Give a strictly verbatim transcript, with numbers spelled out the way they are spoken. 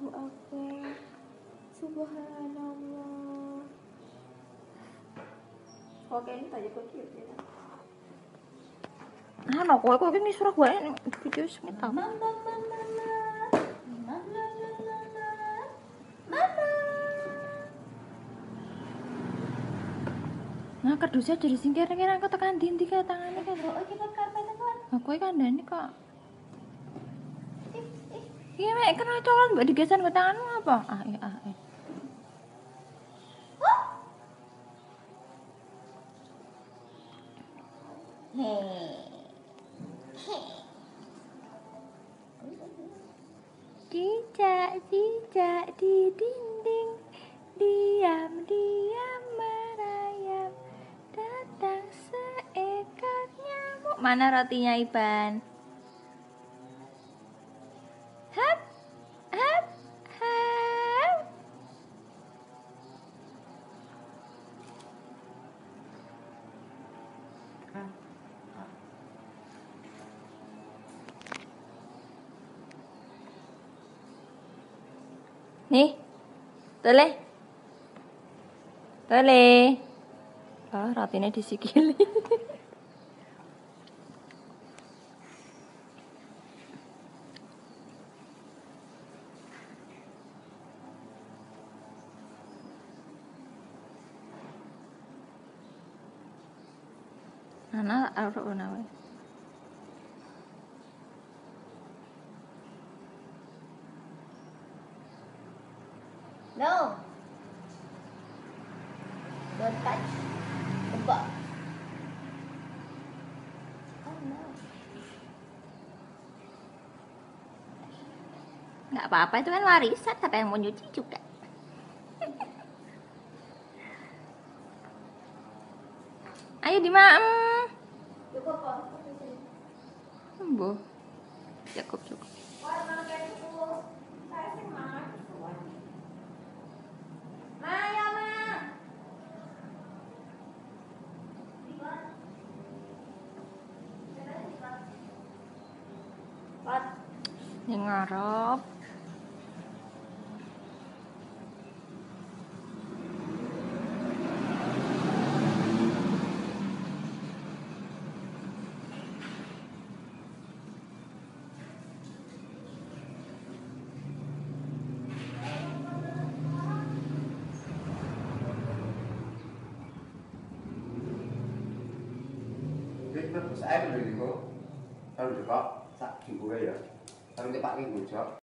Allahu Akbar. Subhanallah. Oke, ini tadi kok cute ya. Ano kowe kowe iki surah wae video sing ta. Mama mama mama. Mama mama mama. Nah, kardusnya dari singkir kira aku tekan ndi ndi ka tangane kan. Oh, kita karpet kan. Aku iki kandhane kok. Iya, mek kena colon mbak digeser ke tanganmu apa? Ah, iya, ah, eh. Cicak, cicak di dinding, diam-diam merayap, datang seekor nyamuk. Mana rotinya, Iban? Hap, hap, hap. Nih, tole, tole. Ah, rotinya disikili. Nana, arep nawe. No. Don't touch the box. Oh no. Nggak apa-apa, itu kan warisan, siapa yang mau nyuci juga. Ayo dimaem. Cukup kok. Embo. Cukup, cukup. Yang ngarep. Terus saya beli kok, kalau juga sak jumbo ya, kalau cepat nih bocor.